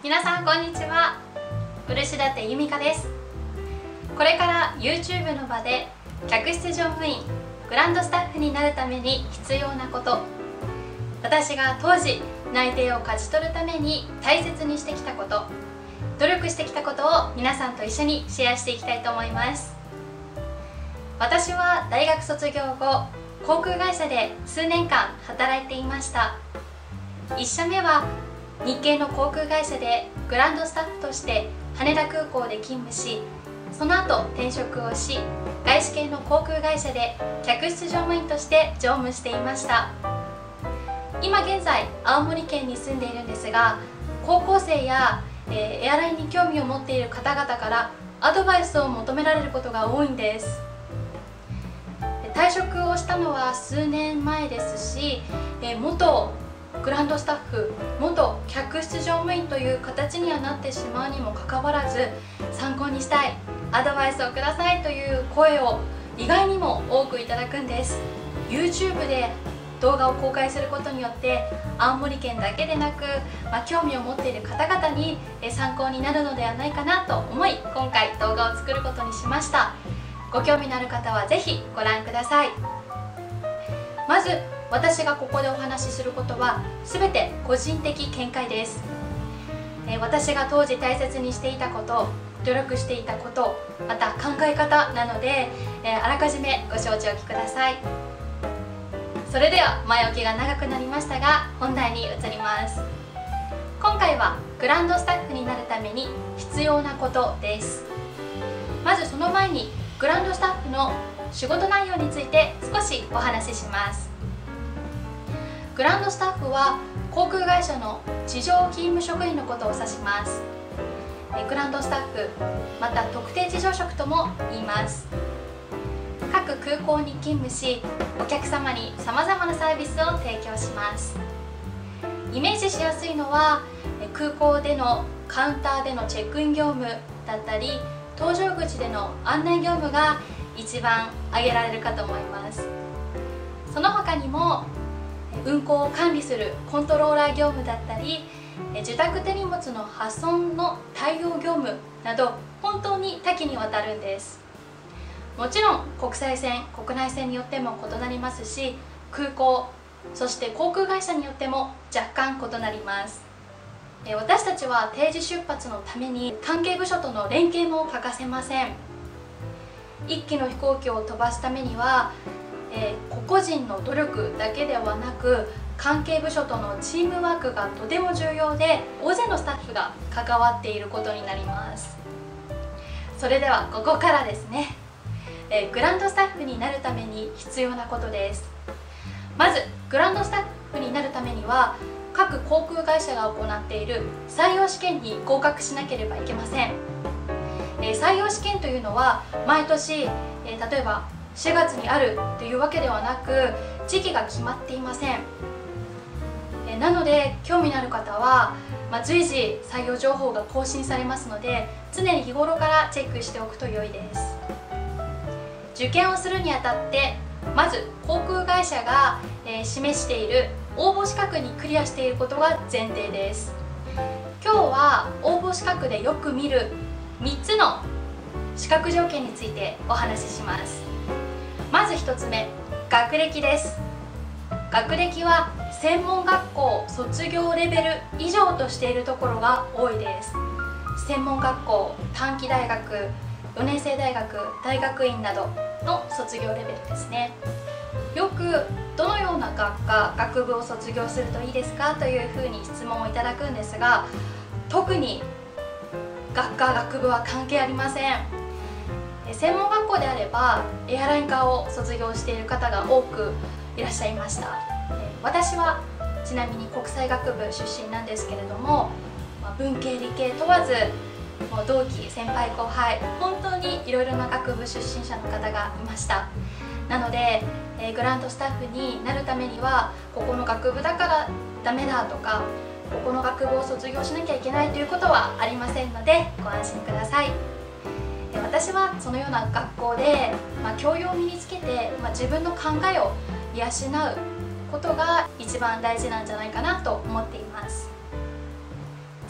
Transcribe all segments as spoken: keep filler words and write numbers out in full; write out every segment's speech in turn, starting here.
皆さんこんにちは。漆館由美香です。これから YouTube の場で客室乗務員、グランドスタッフになるために必要なこと、私が当時内定を勝ち取るために大切にしてきたこと、努力してきたことを皆さんと一緒にシェアしていきたいと思います。私は大学卒業後、航空会社で数年間働いていました。いっ社目は日系の航空会社でグランドスタッフとして羽田空港で勤務し、その後転職をし、外資系の航空会社で客室乗務員として乗務していました。今現在青森県に住んでいるんですが、高校生や、えー、エアラインに興味を持っている方々からアドバイスを求められることが多いんです。退職をしたのは数年前ですし、えー、元グランドスタッフ、元客室乗務員という形にはなってしまうにもかかわらず、参考にしたい、アドバイスをくださいという声を意外にも多くいただくんです。 YouTube で動画を公開することによって青森県だけでなく、まあ、興味を持っている方々に参考になるのではないかなと思い、今回動画を作ることにしました。ご興味のある方はぜひご覧ください。まず私がここでお話しすることは全て個人的見解です。私が当時大切にしていたこと、努力していたこと、また考え方なので、あらかじめご承知おきください。それでは前置きが長くなりましたが、本題に移ります。今回はグランドスタッフになるために必要なことです。まずその前にグランドスタッフの仕事内容について少しお話しします。グランドスタッフは航空会社の地上勤務職員のことを指します。グランドスタッフ、また特定地上職とも言います。各空港に勤務し、お客様にさまざまなサービスを提供します。イメージしやすいのは、空港でのカウンターでのチェックイン業務だったり、搭乗口での案内業務が一番挙げられるかと思います。その他にも運航を管理するコントローラー業務だったり、受託手荷物の破損の対応業務など、本当に多岐にわたるんです。もちろん国際線、国内線によっても異なりますし、空港、そして航空会社によっても若干異なります。私たちは定時出発のために関係部署との連携も欠かせません。一機の飛行機を飛ばすためには、えー、個々人の努力だけではなく、関係部署とのチームワークがとても重要で、大勢のスタッフが関わっていることになります。それではここからですね、えー、グランドスタッフになるために必要なことです。まずグランドスタッフになるためには、各航空会社が行っている採用試験に合格しなければいけません。えー、採用試験というのは毎年、えー、例えばしがつにあるというわけではなく、時期が決まっていません。えー、なので興味のある方は、まあ、随時採用情報が更新されますので、常に日頃からチェックしておくと良いです。受験をするにあたって、まず航空会社が、えー、示している応募資格にクリアしていることが前提です。今日は応募資格でよく見るみっつの資格条件についてお話しします。まずひとつめ、学歴です。学歴は専門学校卒業レベル以上としているところが多いです。専門学校、短期大学、よねん生大学、大学院などの卒業レベルですね。よくどのような学科、学部を卒業するといいですかというふうに質問をいただくんですが、特に学科、学部は関係ありません。専門学校であればエアライン科を卒業している方が多くいらっしゃいました。私はちなみに国際学部出身なんですけれども、文系理系問わず、もう同期、先輩後輩、本当にいろいろな学部出身者の方がいました。なので、えー、グランドスタッフになるためには、ここの学部だからダメだとか、ここの学部を卒業しなきゃいけないということはありませんので、ご安心ください。えー、私はそのような学校で、まあ、教養を身につけて、まあ、自分の考えを養うことが一番大事なんじゃないかなと思っています。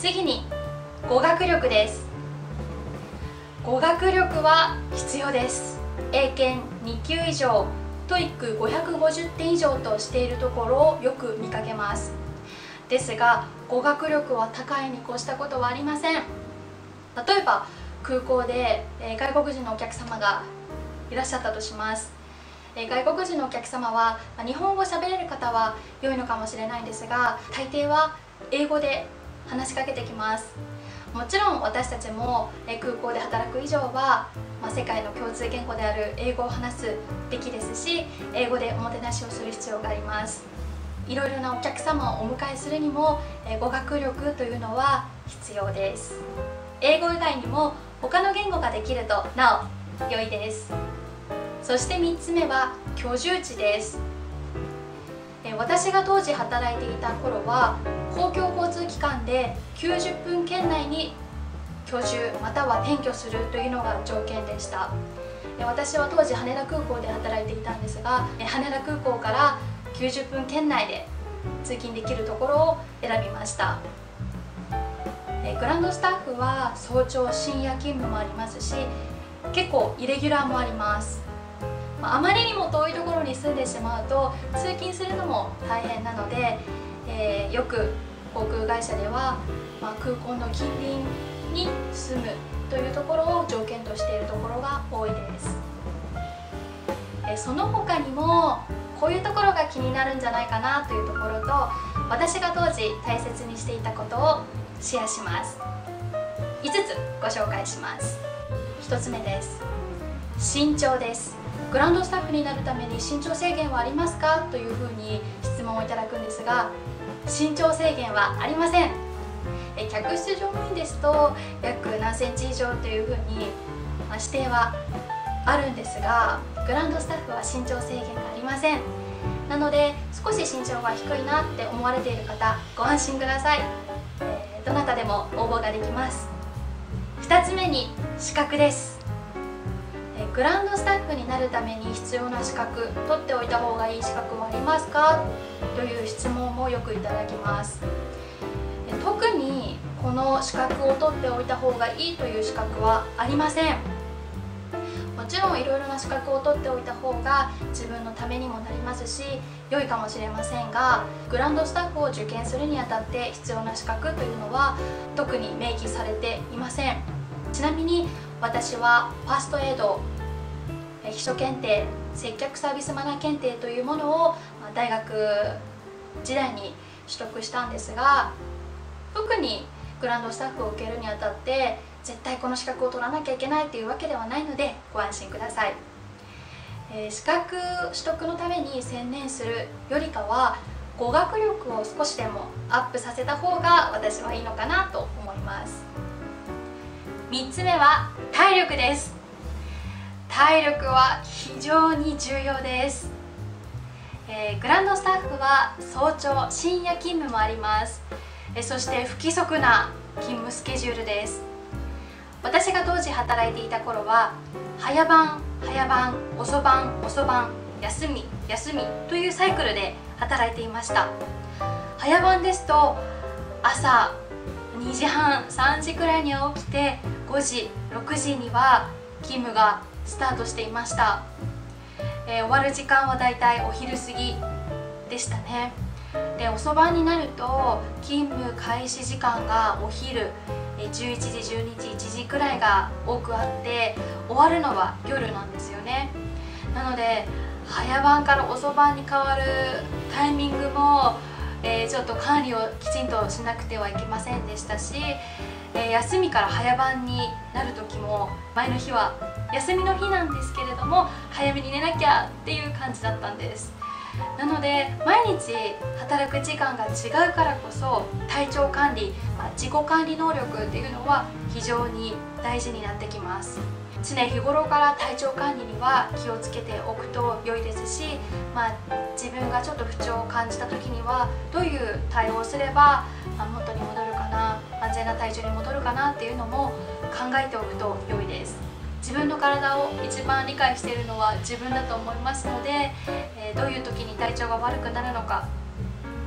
次に語学力です。語学力は必要です。英検に級以上、トイックごひゃくごじゅってん以上としているところをよく見かけます。ですが語学力は高いに越したことはありません。例えば空港で外国人のお客様がいらっしゃったとします。外国人のお客様は日本語喋れる方は良いのかもしれないんですが、大抵は英語で話しかけてきます。もちろん私たちも空港で働く以上は、まあ、世界の共通言語である英語を話すべきですし、英語でおもてなしをする必要があります。いろいろなお客様をお迎えするにも語学力というのは必要です。英語以外にも他の言語ができるとなお良いです。そしてみっつめは居住地です。私が当時働いていた頃は公共交通機関できゅうじゅっぷん圏内に居住または転居するというのが条件でした。私は当時羽田空港で働いていたんですが、羽田空港からきゅうじゅっぷん圏内で通勤できるところを選びました。グランドスタッフは早朝深夜勤務もありますし、結構イレギュラーもあります。あまりにも遠いところに住んでしまうと通勤するのも大変なので、えー、よく航空会社では、まあ、空港の近隣に住むというところを条件としているところが多いです。えー、その他にもこういうところが気になるんじゃないかなというところと、私が当時大切にしていたことをシェアします。いつつご紹介します。ひとつめです。身長です。グランドスタッフになるために身長制限はありますかというふうに質問をいただくんですが、身長制限はありません。え客室乗務員ですと約何センチ以上というふうに、まあ、指定はあるんですが、グランドスタッフは身長制限がありません。なので少し身長が低いなって思われている方、ご安心ください。えー、どなたでも応募ができます。ふたつめに資格です。グランドスタッフになるために必要な資格、取っておいた方がいい資格はありますかという質問もよくいただきます。特にこの資格を取っておいた方がいいという資格はありません。もちろんいろいろな資格を取っておいた方が自分のためにもなりますし良いかもしれませんが、グランドスタッフを受験するにあたって必要な資格というのは特に明記されていません。ちなみに私はファーストエイド、秘書検定、接客サービスマナー検定というものを大学時代に取得したんですが、特にグランドスタッフを受けるにあたって絶対この資格を取らなきゃいけないというわけではないのでご安心ください。えー、資格取得のために専念するよりかは語学力を少しでもアップさせた方が私はいいのかなと思います。みっつめは体力です。体力は非常に重要です。えー、グランドスタッフは早朝深夜勤務もあります。えー、そして不規則な勤務スケジュールです。私が当時働いていた頃は早番早番遅番遅番休み休みというサイクルで働いていました。早番ですと朝にじはんさんじくらいには起きてごじろくじには勤務がスタートしていました。えー、終わる時間はだいたいお昼過ぎでしたね。で遅番になると勤務開始時間がお昼じゅういちじじゅうにじいちじくらいが多くあって終わるのは夜なんですよね。なので早番から遅番に変わるタイミングも、えー、ちょっと管理をきちんとしなくてはいけませんでしたし、えー、休みから早番になる時も前の日は休みの日なんですけれども早めに寝なきゃっていう感じだったんです。なので毎日働く時間が違うからこそ体調管理、まあ、自己管理能力っていうのは非常に大事になってきます。常日頃から体調管理には気をつけておくと良いですし、まあ、自分がちょっと不調を感じた時にはどういう対応をすれば、まあ、元に戻るかな、安全な体調に戻るかなっていうのも考えておくと良いです。自分の体を一番理解しているのは自分だと思いますので、えー、どういう時に体調が悪くなるのか、ちょっと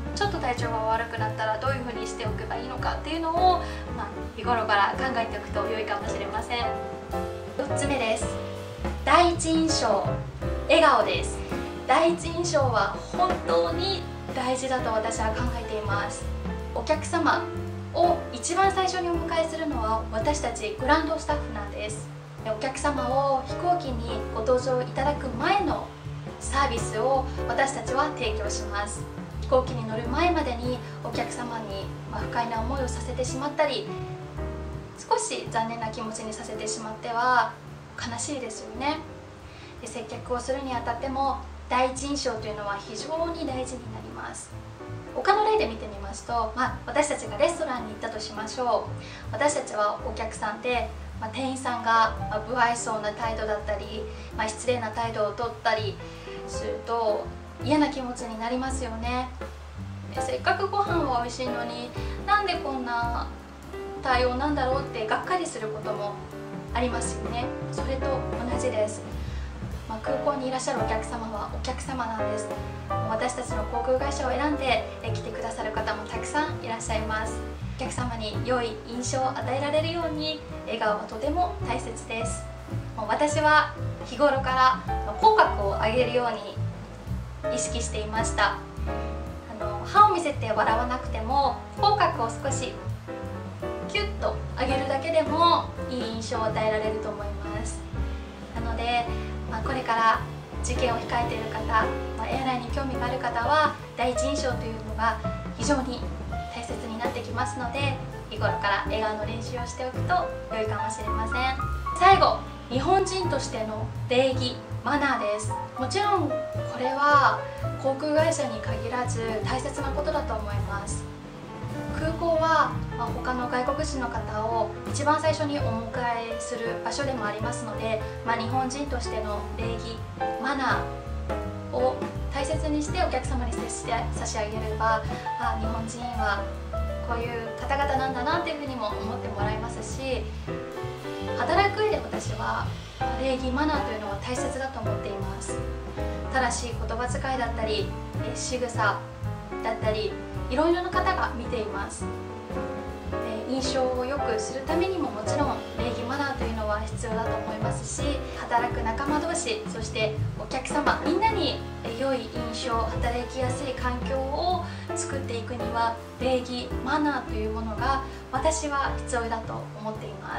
体調が悪くなったらどういうふうにしておけばいいのかっていうのを、まあ、日頃から考えておくと良いかもしれません。よっつめです。第一印象、笑顔です。第一印象は本当に大事だと私は考えています。お客様を一番最初にお迎えするのは私たちグランドスタッフなんです。お客様を飛行機にご搭乗いただく前のサービスを私たちは提供します。飛行機に乗る前までにお客様に不快な思いをさせてしまったり、少し残念な気持ちにさせてしまっては悲しいですよね。で、接客をするにあたっても第一印象というのは非常に大事になります。他の例で見てみますと、まあ、私たちがレストランに行ったとしましょう。私たちはお客さんで、まあ、店員さんが不愛想な態度だったり、まあ、失礼な態度をとったりすると嫌な気持ちになりますよね。で、せっかくご飯は美味しいのになんでこんな対応なんだろうってがっかりすることもありますよね。それと同じです。まあ、空港にいらっしゃるお客様はお客様なんです。私たちの航空会社を選んで来てくださる方もたくさんいらっしゃいます。お客様に良い印象を与えられるように笑顔はとても大切です。もう私は日頃から口角を上げるように意識していました。あの歯を見せて笑わなくても口角を少しキュッと上げるだけでもいい印象を与えられると思います。なので、まあ、これから受験を控えている方、まあ、エアラインに興味がある方は第一印象というのが非常に大切になってきますので、日頃から笑顔の練習をしておくと良いかもしれません。最後、日本人としての礼儀、マナーです。もちろんこれは航空会社に限らず大切なことだと思います。空港は、まあ、他の外国人の方を一番最初にお迎えする場所でもありますので、まあ、日本人としての礼儀、マナーを大切にしてお客様に接して差し上げれば、あ、日本人はこういう方々なんだなっていうふうにも思ってもらえますし、働く上で私は礼儀、マナーというのは大切だと思っています。正しい言葉遣いだったり仕草だったり、いろいろな方が見ています。印象を良くするためにももちろん礼儀マナーというのは必要だと思いますし、働く仲間同士、そしてお客様みんなに良い印象、働きやすい環境を作っていくには礼儀マナーというものが私は必要だと思っています。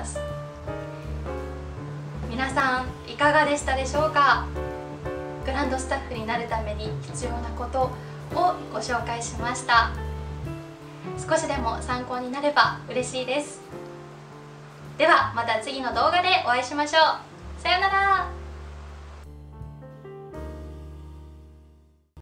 皆さんいかがでしたでしょうか。グランドスタッフになるために必要なことをご紹介しました。少しでも参考になれば嬉しいです。ではまた次の動画でお会いしましょう。さようなら。